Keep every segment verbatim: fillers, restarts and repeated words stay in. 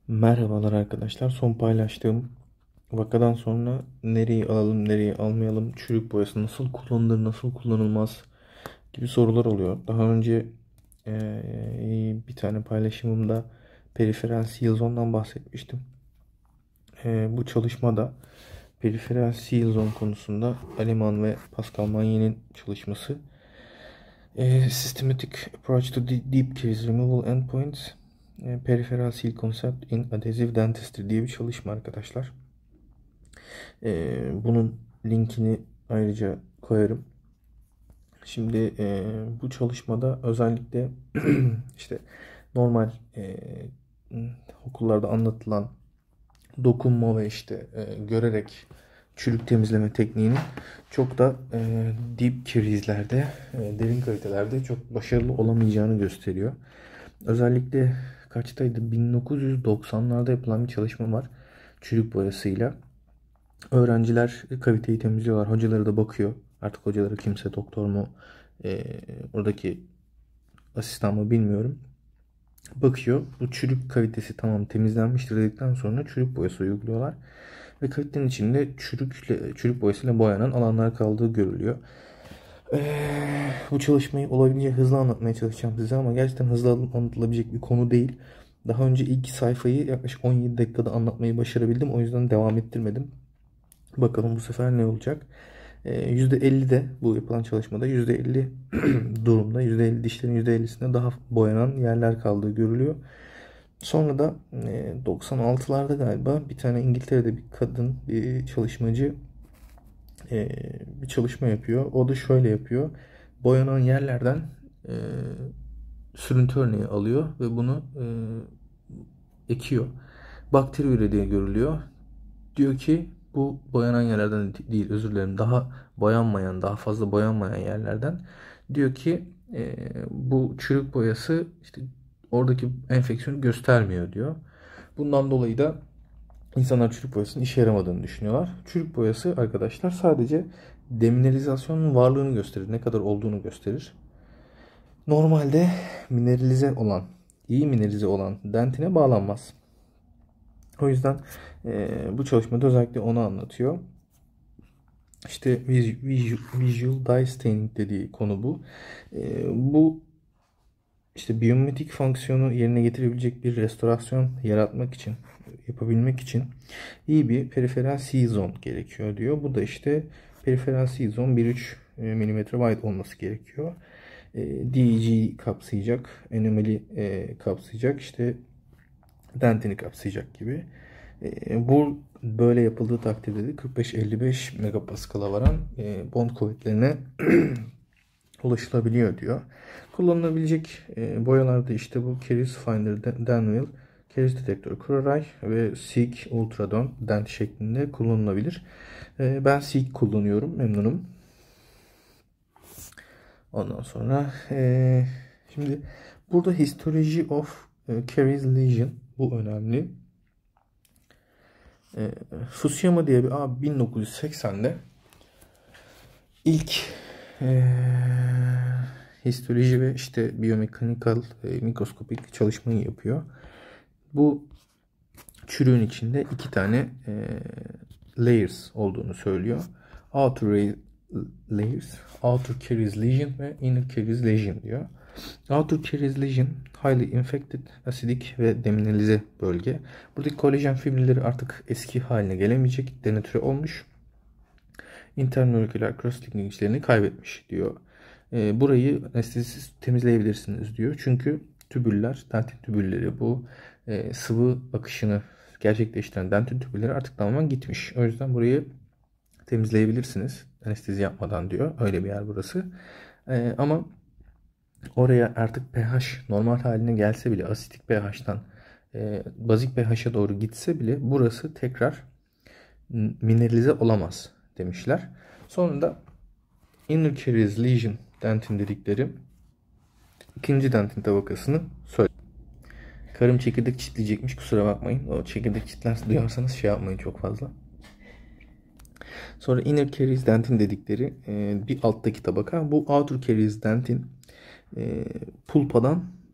Merhabalar arkadaşlar. Son paylaştığım vakadan sonra nereyi alalım, nereyi almayalım, çürük boyası nasıl kullanılır, nasıl kullanılmaz gibi sorular oluyor. Daha önce eee, bir tane paylaşımımda periferal seal zone'dan bahsetmiştim. Eee, bu çalışmada periferal seal zone konusunda Aleman ve Pascal Magné'nin çalışması eee, Systematic Approach to Deep Case Removal Endpoints e, Peripheral Seal Concept in Adhesive Dentistry diye bir çalışma arkadaşlar. Ee, bunun linkini ayrıca koyarım. Şimdi e, bu çalışmada özellikle işte normal e, okullarda anlatılan dokunma ve işte e, görerek çürük temizleme tekniğinin çok da e, deep caries'lerde, e, derin kalitelerde çok başarılı olamayacağını gösteriyor. Özellikle kaçtaydı? bin dokuz yüz doksanlarda yapılan bir çalışma var çürük boyasıyla. Öğrenciler kaviteyi temizliyorlar. Hocaları da bakıyor. Artık hocaları kimse doktor mu, e, oradaki asistan mı bilmiyorum. Bakıyor. Bu çürük kavitesi tamam temizlenmiştir dedikten sonra çürük boyası uyguluyorlar. Ve kavitenin içinde çürükle, çürük boyasıyla boyanan alanlar kaldığı görülüyor. Ee, bu çalışmayı olabildiğince hızlı anlatmaya çalışacağım size ama gerçekten hızlı anlatılabilecek bir konu değil. Daha önce ilk sayfayı yaklaşık on yedi dakikada anlatmayı başarabildim. O yüzden devam ettirmedim. Bakalım bu sefer ne olacak? Ee, yüzde elli de bu yapılan çalışmada yüzde elli durumda. yüzde elli dişlerin yüzde ellisinde daha boyanan yerler kaldığı görülüyor. Sonra da e, doksan altılarda galiba bir tane İngiltere'de bir kadın, bir çalışmacı e, bir çalışma yapıyor. O da şöyle yapıyor. Boyanan yerlerden e, sürüntü örneği alıyor ve bunu e, ekiyor. Bakteri ürediği görülüyor. Diyor ki bu boyanan yerlerden değil, özür dilerim, daha boyanmayan, daha fazla boyanmayan yerlerden. Diyor ki e, bu çürük boyası işte oradaki enfeksiyonu göstermiyor diyor. Bundan dolayı da İnsanlar çürük boyasının işe yaramadığını düşünüyorlar. Çürük boyası arkadaşlar sadece demineralizasyonun varlığını gösterir. Ne kadar olduğunu gösterir. Normalde mineralize olan, iyi mineralize olan dentine bağlanmaz. O yüzden e, bu çalışmada özellikle onu anlatıyor. İşte visual, visual dye staining dediği konu bu. E, bu işte biyometrik fonksiyonu yerine getirebilecek bir restorasyon yaratmak için, yapabilmek için iyi bir periferal seal zone gerekiyor diyor. Bu da işte periferal seal zone bir virgül üç milimetre wide olması gerekiyor. D E G kapsayacak, anomali kapsayacak, işte dentini kapsayacak gibi. Bu böyle yapıldığı takdirde de kırk beş elli beş megapaskal'a varan bond kuvvetlerine ulaşılabiliyor diyor. Kullanılabilecek e, boyalarda işte bu Caries Finder Danville, Caries Detector Crurai ve Seek Ultradon dent şeklinde kullanılabilir. E, ben Seek kullanıyorum. Memnunum. Ondan sonra e, şimdi burada Histology of e, Caries Lesion bu önemli. E, Fusuyama diye bir abi bin dokuz yüz seksende ilk e, histoloji ve işte biyomekanikal e, mikroskopik çalışmayı yapıyor. Bu çürüğün içinde iki tane e, layers olduğunu söylüyor. Outer layers, outer caries lesion ve inner caries lesion diyor. Outer caries lesion highly infected, acidic ve demineralize bölge. Buradaki kolajen fibrilleri artık eski haline gelemeyecek, denatüre olmuş. Intermoleküler cross-linking güçlerini kaybetmiş diyor. E, burayı anestezisiz temizleyebilirsiniz diyor. Çünkü tübüller, dentin tübülleri bu e, sıvı akışını gerçekleştiren dentin tübülleri artık tamamen gitmiş. O yüzden burayı temizleyebilirsiniz anestezi yapmadan diyor. Öyle bir yer burası. E, ama oraya artık pH normal haline gelse bile asitik pH'tan e, bazik pH'e doğru gitse bile burası tekrar mineralize olamaz demişler. Sonra da inner caries lesion dentin dedikleri ikinci dentin tabakasını söyle. Karım çekirdek çitleyecekmiş, kusura bakmayın. O çekirdek çitlerse duyarsanız şey yapmayın çok fazla. Sonra inner caries dentin dedikleri e, bir alttaki tabaka. Bu outer caries dentin e, pulpadan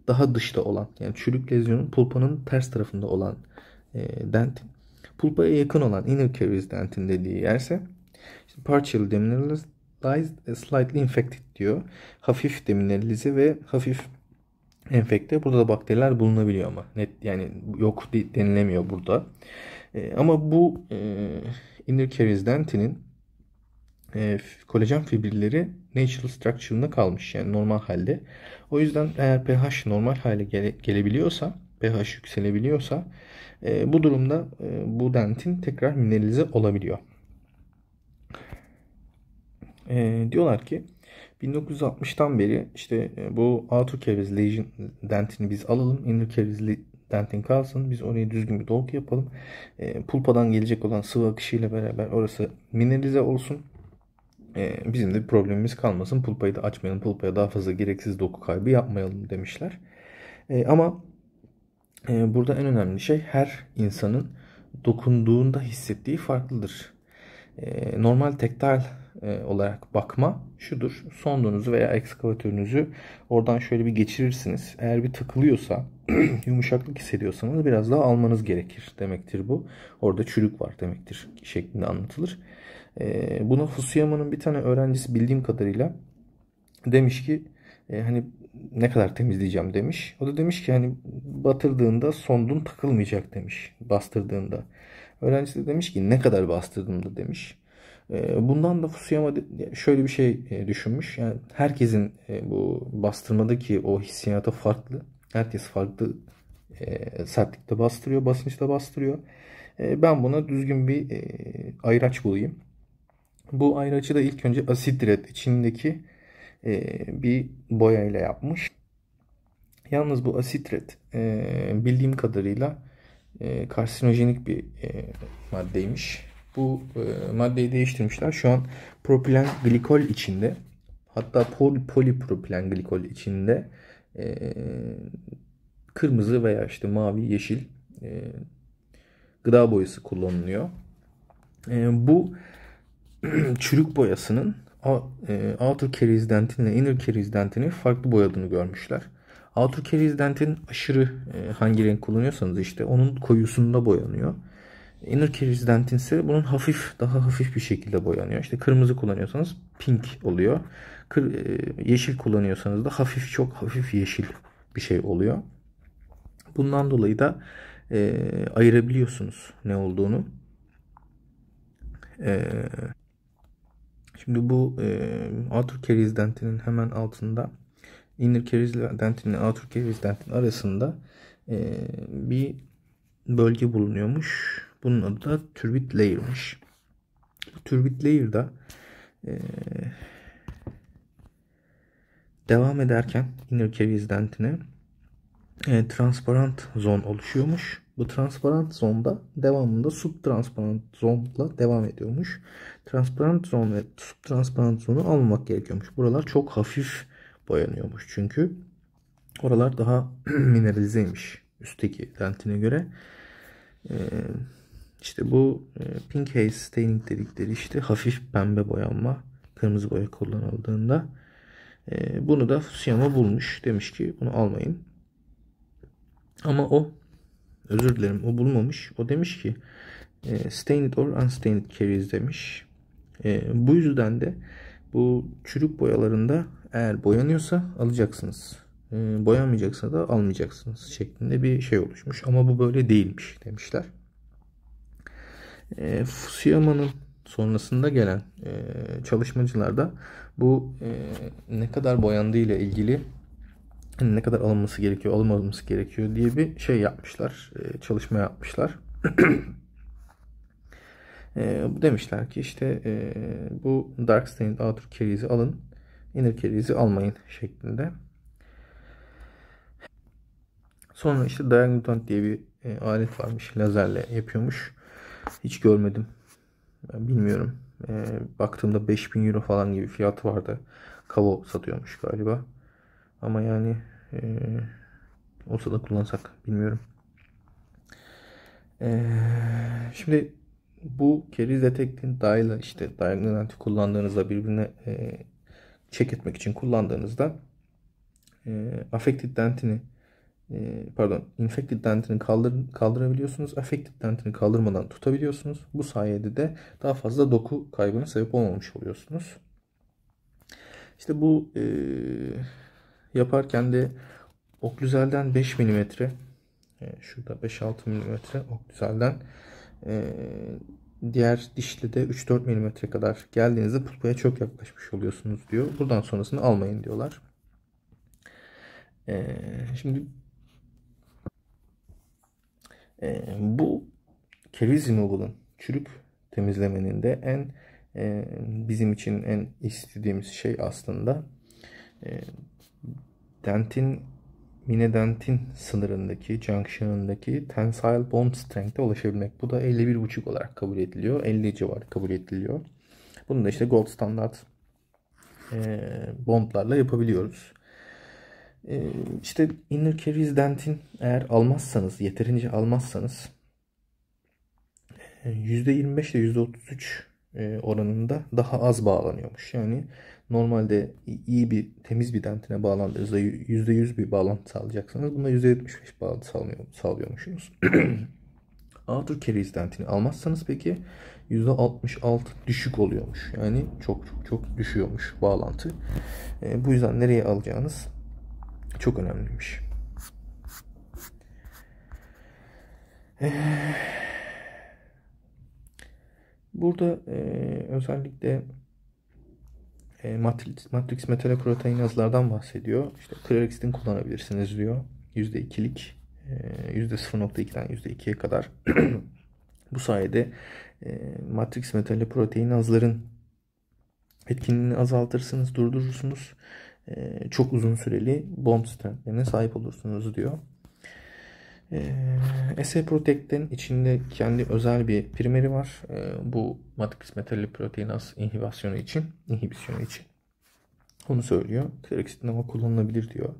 daha dışta olan, yani çürük lezyonun pulpanın ters tarafında olan e, dentin pulpaya yakın olan inner caries dentin dediği yerse işte partially demineralized, slightly infected diyor. Hafif demineralize ve hafif enfekte. Burada da bakteriler bulunabiliyor ama net, yani yok denilemiyor burada. E, ama bu e, inner caries dentinin e, kolajen fibrilleri natural structure'ında kalmış, yani normal halde. O yüzden eğer pH normal hale gele, gelebiliyorsa, pH yükselebiliyorsa e, bu durumda e, bu dentin tekrar mineralize olabiliyor. E, diyorlar ki bin dokuz yüz altmıştan beri işte e, bu outer caries lesion dentini biz alalım, inner caries dentin kalsın, biz oraya düzgün bir dolgu yapalım. E, pulpadan gelecek olan sıvı akışıyla beraber orası mineralize olsun. E, bizim de bir problemimiz kalmasın. Pulpayı da açmayalım, pulpaya daha fazla gereksiz doku kaybı yapmayalım demişler. E, ama e, burada en önemli şey, her insanın dokunduğunda hissettiği farklıdır. E, normal tektil e, olarak bakma şudur: sondunuzu veya ekskavatörünüzü oradan şöyle bir geçirirsiniz. Eğer bir takılıyorsa, yumuşaklık hissediyorsanız biraz daha almanız gerekir demektir bu. Orada çürük var demektir şeklinde anlatılır. E, bunu Fusuyama'nın bir tane öğrencisi bildiğim kadarıyla demiş ki e, hani ne kadar temizleyeceğim demiş. O da demiş ki hani batırdığında sondun takılmayacak demiş, bastırdığında. Öğrencisi de demiş ki ne kadar bastırdığında demiş. E, bundan da Fusuyama şöyle bir şey e, düşünmüş. Yani herkesin e, bu bastırmadaki o hissiyatı farklı. Herkes farklı e, sertlikte bastırıyor, basınçta bastırıyor. E, ben buna düzgün bir e, ayraç bulayım. Bu ayracı da ilk önce asidret içindeki e, bir boya ile yapmış. Yalnız bu asidret e, bildiğim kadarıyla e, karsinojenik bir e, maddeymiş. Bu e, maddeyi değiştirmişler. Şu an propilen glikol içinde, hatta pol, polipropilen glikol içinde e, kırmızı veya işte mavi, yeşil e, gıda boyası kullanılıyor. E, bu çürük boyasının outer caries dentin ile inner caries dentini farklı boyadığını görmüşler. Outer caries dentin aşırı hangi renk kullanıyorsanız işte onun koyusunda boyanıyor. Inner caries dentin ise bunun hafif, daha hafif bir şekilde boyanıyor. İşte kırmızı kullanıyorsanız pink oluyor. Yeşil kullanıyorsanız da hafif, çok hafif yeşil bir şey oluyor. Bundan dolayı da e, ayırabiliyorsunuz ne olduğunu. E, Şimdi bu e, outer caries dentinin hemen altında, inner caries dentinin outer caries dentin arasında e, bir bölge bulunuyormuş. Bunun adı da turbid layer'mış. Bu turbid layer'da e, devam ederken inner caries dentine e, transparant zon oluşuyormuş. Bu transparant zonda devamında subtransparant zonla devam ediyormuş. Transparant zon ve subtransparant zonu almamak gerekiyormuş. Buralar çok hafif boyanıyormuş çünkü. Oralar daha mineralizeymiş üstteki dentine göre. Ee, işte bu e, pink haze staining dedikleri işte hafif pembe boyanma, kırmızı boya kullanıldığında. E, bunu da Fusuyama bulmuş. Demiş ki bunu almayın. Ama o, özür dilerim, o bulmamış. O demiş ki e, stained or unstained caries demiş. E, bu yüzden de bu çürük boyalarında eğer boyanıyorsa alacaksınız, e, boyanmayacaksa da almayacaksınız şeklinde bir şey oluşmuş. Ama bu böyle değilmiş demişler. E, Fusuyama'nın sonrasında gelen e, çalışmacılarda bu e, ne kadar boyandığı ile ilgili, ne kadar alınması gerekiyor, alınmaması gerekiyor diye bir şey yapmışlar. E, çalışma yapmışlar. e, demişler ki işte e, bu dark stained outer caries'i alın, inner caries'i almayın şeklinde. Sonra işte diagnotant diye bir e, alet varmış. Lazerle yapıyormuş. Hiç görmedim. Ben bilmiyorum. E, baktığımda beş bin euro falan gibi fiyatı vardı. Kavo satıyormuş galiba. Ama yani e, olsa da kullansak bilmiyorum. E, şimdi bu caries detecting dial'ı işte diagnostanti kullandığınızda, birbirine e, check etmek için kullandığınızda e, affected dentini e, pardon infected dentini kaldır, kaldırabiliyorsunuz. Affected dentini kaldırmadan tutabiliyorsunuz. Bu sayede de daha fazla doku kaybına sebep olmamış oluyorsunuz. İşte bu e, yaparken de oklüzelden beş milimetre, e, şurada beş altı milimetre oklüzelden, e, diğer dişli de üç dört milimetre kadar geldiğinizde pulpaya çok yaklaşmış oluyorsunuz diyor. Buradan sonrasını almayın diyorlar. E, şimdi e, bu Caries Removal'ın, çürük temizlemenin de en e, bizim için en istediğimiz şey aslında e, dentin, mine-dentin sınırındaki, junction'ındaki tensile bond strength'e ulaşabilmek. Bu da elli bir buçuk olarak kabul ediliyor. elli civarı kabul ediliyor. Bunu da işte gold standart e, bondlarla yapabiliyoruz. E, işte inner caries dentin eğer almazsanız, yeterince almazsanız yüzde yirmi beş ile yüzde otuz üç oranında daha az bağlanıyormuş. Yani normalde iyi bir, temiz bir dentine bağlandığınızda yüzde yüz bir bağlantı sağlayacaksınız. Bunda yüzde yetmiş beş bağlantı sağlıyor, sağlıyormuşsunuz. Outer caries dentini almazsanız peki yüzde altmış altı düşük oluyormuş. Yani çok çok çok düşüyormuş bağlantı. E, bu yüzden nereye alacağınız çok önemliymiş. Eee Burada e, özellikle e, matrix, matrix metaloproteinazlardan bahsediyor. İşte Clarix'in kullanabilirsiniz diyor. yüzde ikilik, e, yüzde sıfır nokta ikiden yüzde ikiye kadar. Bu sayede e, matrix metaloproteinazların etkinliğini azaltırsınız, durdurursunuz. E, çok uzun süreli bond strength'lerine sahip olursunuz diyor. E, S A Protect'in içinde kendi özel bir primeri var. E, bu matrix metalloproteinaz inhibisyonu için, inhibisyonu için. Onu söylüyor. Clarix'in ama kullanılabilir diyor.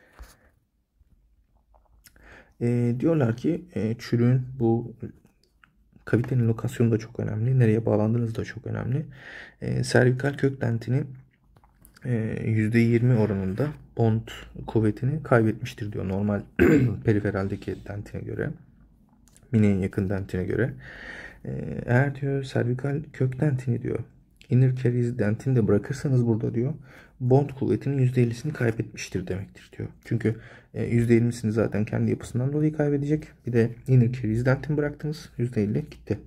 E, diyorlar ki e, çürüğün bu kavitenin lokasyonu da çok önemli. Nereye bağlandığınız da çok önemli. E, servikal kök dentini yüzde yirmi oranında bond kuvvetini kaybetmiştir diyor. Normal periferaldeki dentine göre, mineye yakın dentine göre. Eğer diyor servikal kök dentini diyor inner caries dentini de bırakırsanız burada diyor bond kuvvetinin yüzde ellisini kaybetmiştir demektir diyor. Çünkü yüzde yirmisini zaten kendi yapısından dolayı kaybedecek. Bir de inner caries dentini bıraktınız, yüzde elli gitti.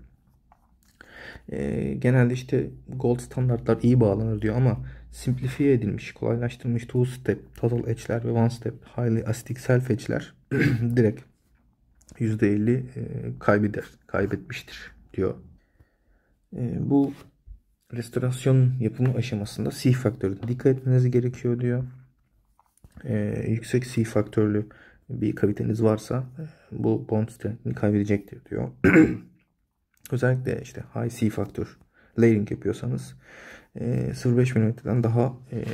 E, genelde işte gold standartlar iyi bağlanır diyor ama simplifiye edilmiş, kolaylaştırılmış two step total edge'ler ve one step highly acidic self edge'ler direkt yüzde elli e, kaybeder, kaybetmiştir diyor. E, bu restorasyon yapımı aşamasında C faktörüne dikkat etmeniz gerekiyor diyor. E, yüksek C faktörlü bir kaviteniz varsa bu bond strength'ini kaybedecektir diyor. Özellikle işte high C faktör layering yapıyorsanız e, sıfır virgül beş milimetreden daha e,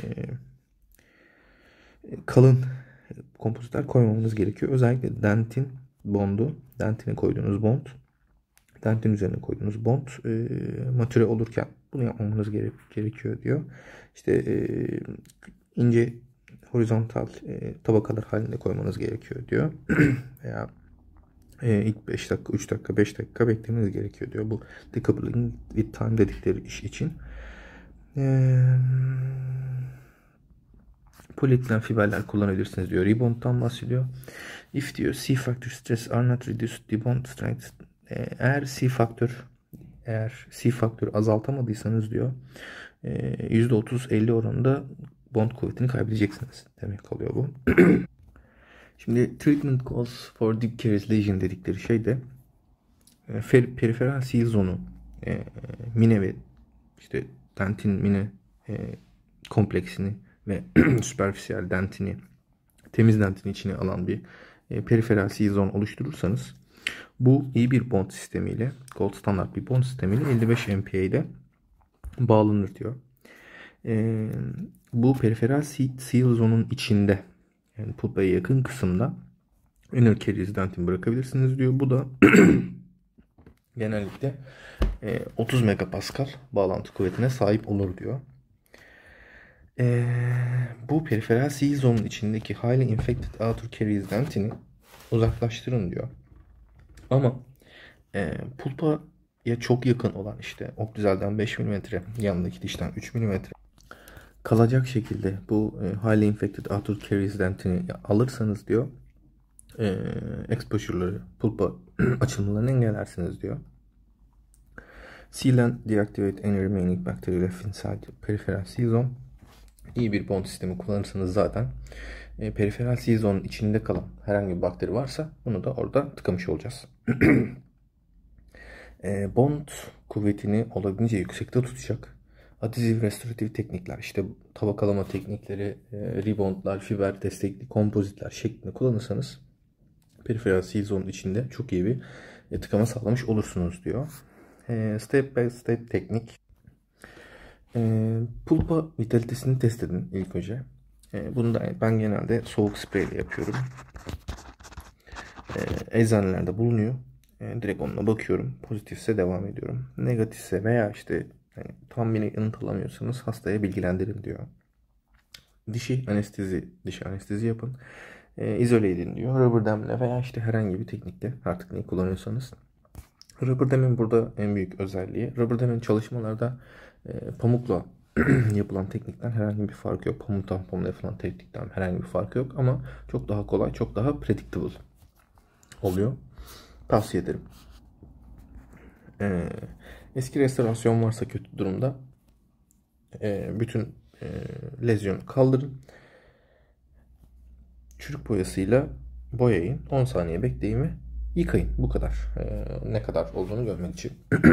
kalın kompozitler koymamanız gerekiyor. Özellikle dentin bondu, dentine koyduğunuz bond, dentin üzerine koyduğunuz bond e, matüre olurken bunu yapmamanız gerek, gerekiyor diyor. İşte e, ince horizontal e, tabakalar halinde koymanız gerekiyor diyor. Veya e, ilk beş dakika, üç dakika, beş dakika beklemeniz gerekiyor diyor. Bu decoupling with time dedikleri iş için. Eee Polietilen fiberler kullanabilirsiniz diyor. Rebound'dan bahsediyor. If diyor C factor stress are not reduced the bond strength. Eğer C faktör eğer C faktörü azaltamadıysanız diyor yüzde otuz elli oranında bond kuvvetini kaybedeceksiniz demek oluyor bu. Şimdi treatment calls for deep caries lesion dedikleri şey de periferal seal zonu e, mine ve işte dentin mine e, kompleksini ve süperfisiyel dentini, temiz dentini içine alan bir e, periferal seal zone oluşturursanız bu iyi bir bond sistemiyle, gold standart bir bond sistemiyle elli beş M P A ile bağlanır diyor. E, bu periferal seal zone'un içinde, yani pulpaya yakın kısımda inner caries dentini bırakabilirsiniz diyor. Bu da genellikle e, otuz megapascal bağlantı kuvvetine sahip olur diyor. Ee, bu periferal C zone'un içindeki highly infected outer caries dentini uzaklaştırın diyor. Ama e, pulpaya çok yakın olan işte oklüzalden beş milimetre, yanındaki dişten üç milimetre kalacak şekilde bu e, highly infected outer caries dentini alırsanız diyor, e, exposure'ları, pulpa açılmalarını engellersiniz diyor. Sealant deactivate any remaining bacteria left inside peripheral C zone. İyi bir bond sistemi kullanırsanız zaten e, periferal C zone'un içinde kalan herhangi bir bakteri varsa bunu da orada tıkamış olacağız. e, bond kuvvetini olabildiğince yüksekte tutacak adhesive restoratif teknikler, işte tabakalama teknikleri, e, reboundlar, fiber destekli kompozitler şeklinde kullanırsanız periferal C zone'un içinde çok iyi bir e, tıkama sağlamış olursunuz diyor. E, step by step teknik. E, pulpa vitalitesini test edin ilk önce. E, bunu da ben genelde soğuk spreyle yapıyorum. E, eczanelerde bulunuyor. E, direkt onunla bakıyorum. Pozitifse devam ediyorum. Negatifse veya işte yani tam bir yanıt alamıyorsanız hastaya bilgilendirin diyor. Dişi anestezi, dişi anestezi yapın. E, izole edin diyor. Rubber damle veya işte herhangi bir teknikte, artık neyi kullanıyorsanız. Rubber dam'in burada en büyük özelliği, Rubber dam'in çalışmalarda e, pamukla yapılan teknikten herhangi bir farkı yok. Pamuk tamponla yapılan teknikten herhangi bir farkı yok ama çok daha kolay, çok daha predictable oluyor. Tavsiye ederim. Ee, eski restorasyon varsa kötü durumda e, bütün e, lezyonu kaldırın. Çürük boyasıyla boyayın. on saniye bekleyin ve yıkayın. Bu kadar. Ee, ne kadar olduğunu görmek için.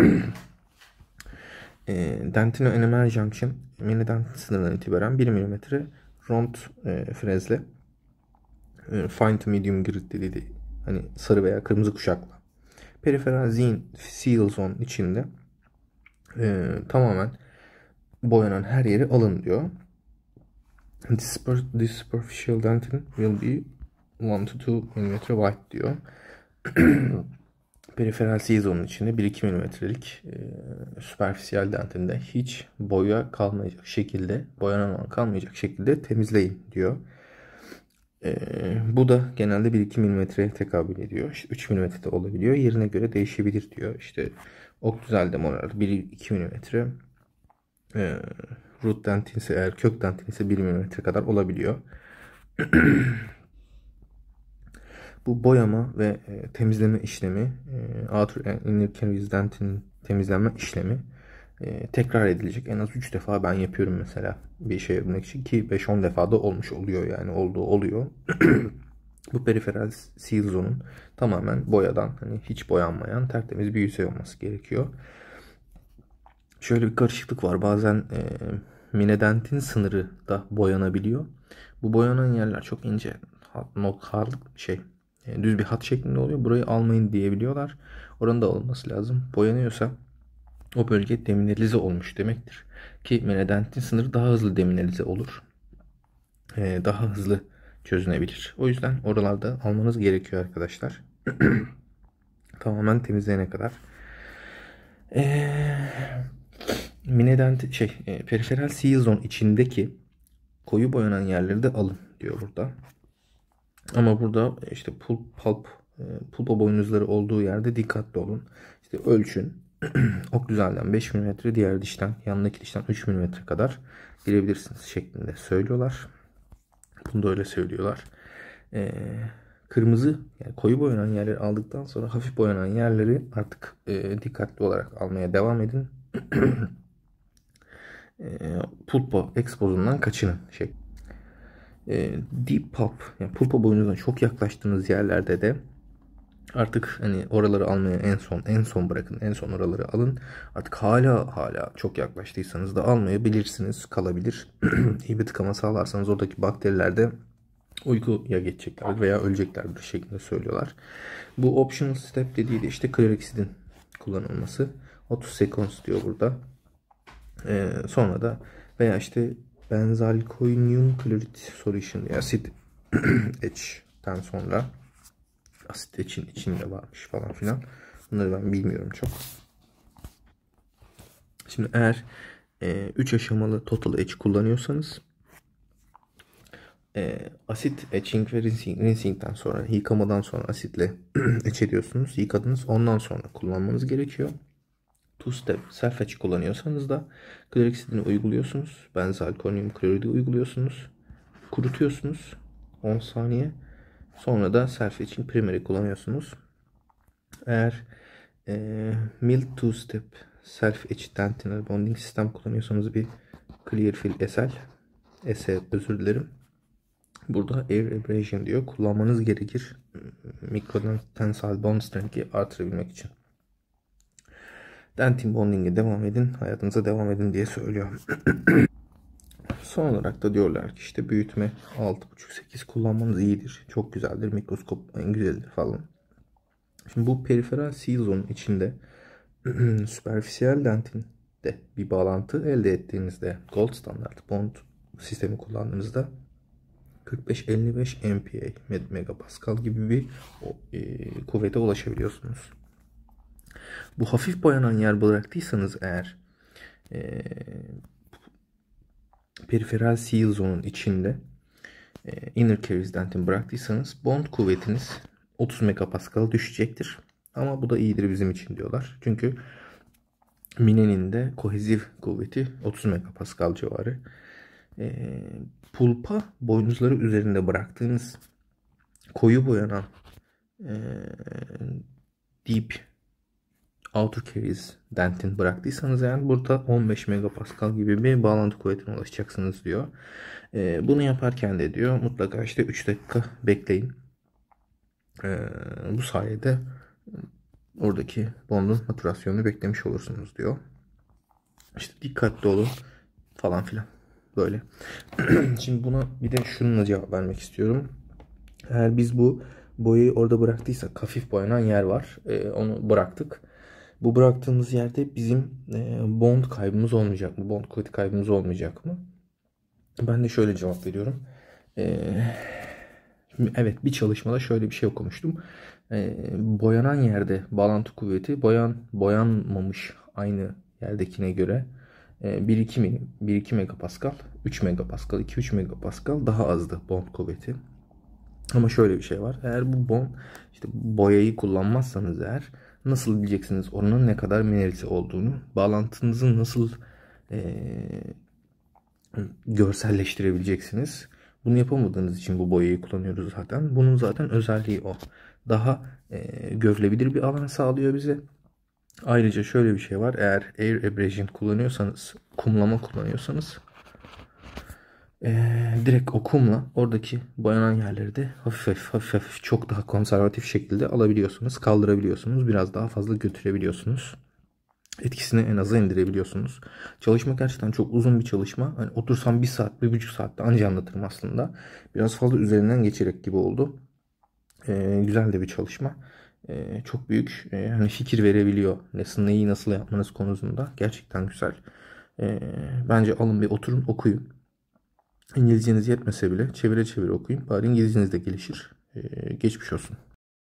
e, Dentino enamel junction mini dent sınırından itibaren bir milimetre rond e, frezle e, fine to medium grit dediği, hani sarı veya kırmızı kuşakla periferal seal zone içinde e, tamamen boyanan her yeri alın diyor. This superficial dentin will be one to two milimetre wide diyor. Periferal C zone'un içinde bir iki milimetrelik e, süperfisiyel dentinde hiç boya kalmayacak şekilde, boyanan alan kalmayacak şekilde temizleyin diyor. E, bu da genelde bir iki milimetreye tekabül ediyor. İşte üç milimetre de olabiliyor. Yerine göre değişebilir diyor. İşte oklüzalde molar bir iki milimetre. E, root dentin ise, eğer kök dentin ise bir milimetre kadar olabiliyor. Bu boyama ve e, temizleme işlemi, e, outer and inner caries dentin temizlenme işlemi e, tekrar edilecek. En az üç defa ben yapıyorum mesela bir şey yapmak için, ki beş on defa da olmuş oluyor, yani olduğu oluyor. Bu periferal seal zone'un tamamen boyadan, hani hiç boyanmayan tertemiz bir yüzey olması gerekiyor. Şöyle bir karışıklık var. Bazen e, minedentin sınırı da boyanabiliyor. Bu boyanan yerler çok ince, noktalık şey, e, düz bir hat şeklinde oluyor. Burayı almayın diyebiliyorlar. Oranın da olması lazım. Boyanıyorsa o bölge demineralize olmuş demektir. Ki minedentin sınırı daha hızlı demineralize olur. E, daha hızlı çözünebilir. O yüzden oralarda almanız gerekiyor arkadaşlar. Tamamen temizleyene kadar. Eee Minedent şey e, periferal seal zone içindeki koyu boyanan yerleri de alın diyor burada. Ama burada işte pulp, pulp, e, pulpa boynuzları olduğu yerde dikkatli olun. İşte ölçün. Oklüzalden beş milimetre, diğer dişten, yanındaki dişten üç milimetre kadar girebilirsiniz şeklinde söylüyorlar. Bunu da öyle söylüyorlar. E, kırmızı, yani koyu boyanan yerleri aldıktan sonra hafif boyanan yerleri artık e, dikkatli olarak almaya devam edin. E, pulpa expozundan kaçının şey. E, deep pulp, yani pulpa boynuzuna çok yaklaştığınız yerlerde de artık hani oraları almaya en son en son bırakın. En son oraları alın. Artık hala hala çok yaklaştıysanız da almayabilirsiniz. Kalabilir. İyi bir tıkama sağlarsanız oradaki bakteriler de uykuya geçecekler veya öleceklerdir şeklinde söylüyorlar. Bu optional step dediği de işte kloroksidin kullanılması. otuz seconds diyor burada. Ee, sonra da veya işte benzalkonium klorit solution, yani asit etch'ten sonra, asit etch'in içinde varmış falan filan. Bunları ben bilmiyorum çok. Şimdi eğer üç e, aşamalı total etch kullanıyorsanız e, asit etching ve rinsing, rinsing'den sonra, yıkamadan sonra asitle etch ediyorsunuz. Yıkadınız, ondan sonra kullanmanız gerekiyor. Two step self etch kullanıyorsanız da kloroksidini uyguluyorsunuz. Benzalkonyum kloridi uyguluyorsunuz. Kurutuyorsunuz on saniye. Sonra da self etching primeri kullanıyorsunuz. Eğer e, mild two step self etch dentinal bonding sistem kullanıyorsanız bir Clearfill S L S özür dilerim. Burada air abrasion diyor. Kullanmanız gerekir. Mikrotensile bond strength'i artırabilmek için. Dentin bonding'e devam edin. Hayatınıza devam edin diye söylüyor. Son olarak da diyorlar ki işte büyütme altı buçuk sekiz kullanmanız iyidir. Çok güzeldir. Mikroskop en güzeldir falan. Şimdi bu periferal seal zone'un içinde süperfisiyel dentinde bir bağlantı elde ettiğinizde gold standart bond sistemi kullandığınızda kırk beş elli beş M P A megapascal gibi bir e, kuvvete ulaşabiliyorsunuz. Bu hafif boyanan yer bıraktıysanız eğer e, periferal seal zone'un içinde e, inner caries dentin bıraktıysanız bond kuvvetiniz otuz megapascal düşecektir. Ama bu da iyidir bizim için diyorlar. Çünkü minenin de kohezif kuvveti otuz megapascal civarı. E, pulpa boynuzları üzerinde bıraktığınız koyu boyanan e, deep outer caries dentin bıraktıysanız eğer burada on beş megapascal gibi bir bağlantı kuvvetine ulaşacaksınız diyor. E, bunu yaparken de diyor mutlaka işte üç dakika bekleyin. E, bu sayede oradaki bondun maturasyonunu beklemiş olursunuz diyor. İşte dikkatli olun falan filan. Böyle. Şimdi buna bir de şununla cevap vermek istiyorum. Eğer biz bu boyayı orada bıraktıysak hafif boyanan yer var. E, onu bıraktık. Bu bıraktığımız yerde bizim e, bond kaybımız olmayacak mı? Bond kuvveti kaybımız olmayacak mı? Ben de şöyle cevap veriyorum. E, evet bir çalışmada şöyle bir şey okumuştum. E, boyanan yerde bağlantı kuvveti boyan boyanmamış aynı yerdekine göre bir iki megapascal, üç megapascal, iki üç megapascal daha azdı bond kuvveti. Ama şöyle bir şey var. Eğer bu bond işte boyayı kullanmazsanız eğer nasıl bileceksiniz oranın ne kadar mineralisi olduğunu, bağlantınızı nasıl e, görselleştirebileceksiniz. Bunu yapamadığınız için bu boyayı kullanıyoruz zaten. Bunun zaten özelliği o. Daha e, görülebilir bir alan sağlıyor bize. Ayrıca şöyle bir şey var. Eğer air abrasion kullanıyorsanız, kumlama kullanıyorsanız ee, direkt o kumla oradaki boyanan yerleri de hafif hafif hafif hafif çok daha konservatif şekilde alabiliyorsunuz. Kaldırabiliyorsunuz. Biraz daha fazla götürebiliyorsunuz. Etkisini en aza indirebiliyorsunuz. Çalışma gerçekten çok uzun bir çalışma. Hani otursam bir saat, bir buçuk saatte anca anlatırım aslında. Biraz fazla üzerinden geçerek gibi oldu. Ee, güzel de bir çalışma. Ee, çok büyük e, hani fikir verebiliyor. Neyi, neyi nasıl yapmanız konusunda. Gerçekten güzel. Ee, bence alın bir oturun okuyun. İngilizceniz yetmese bile çevire çevire okuyun. Bari İngilizceniz de gelişir. Ee, geçmiş olsun.